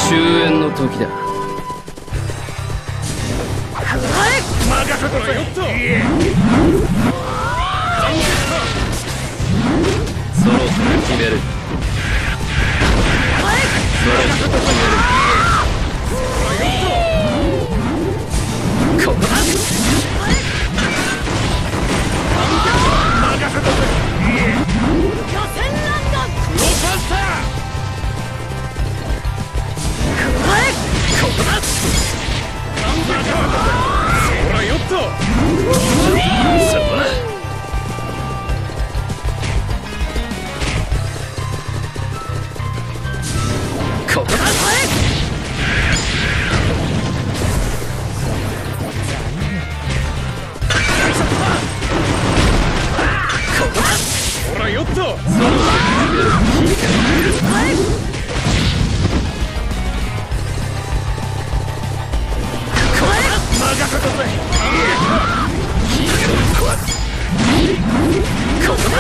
終焉の時だ。 任せとけよっと。 そろそろ決める。そろそろ決める。ここだ。 任せとけ。 予選ランドロパスタここだ。 ほらよっと。 そこだ。ここだ。 ほらよっと。 そろそろ決める。 任せとけ。 ここだ。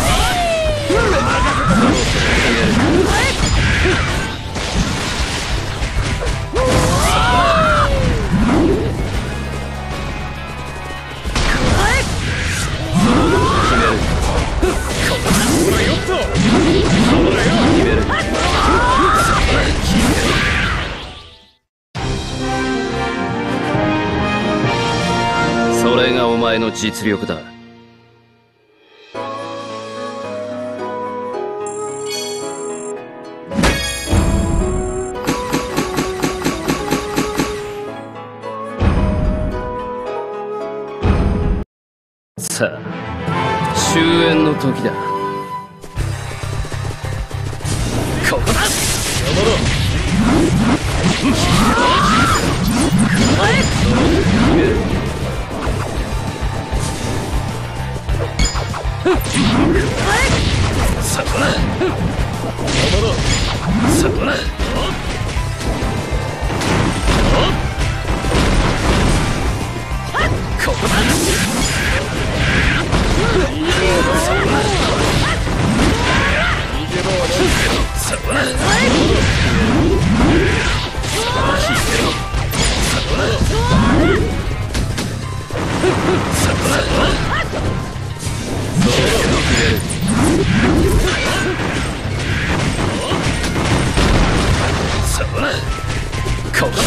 ほらよっと。 決める。それがお前の実力だ。さあ、終焉の時だ。ここだ。決める。そこだ。そこだ。ここだ。そこだ。ここだ。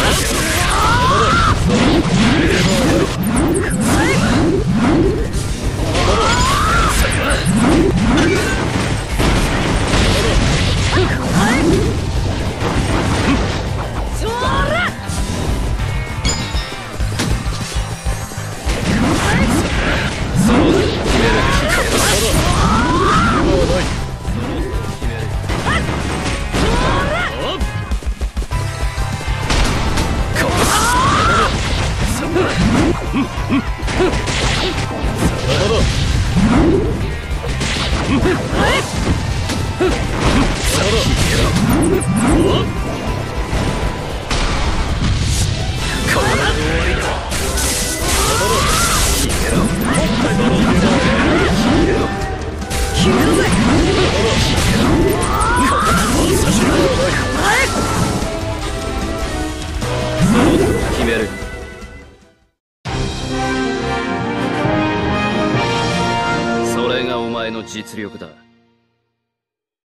決める。それがお前の実力だ。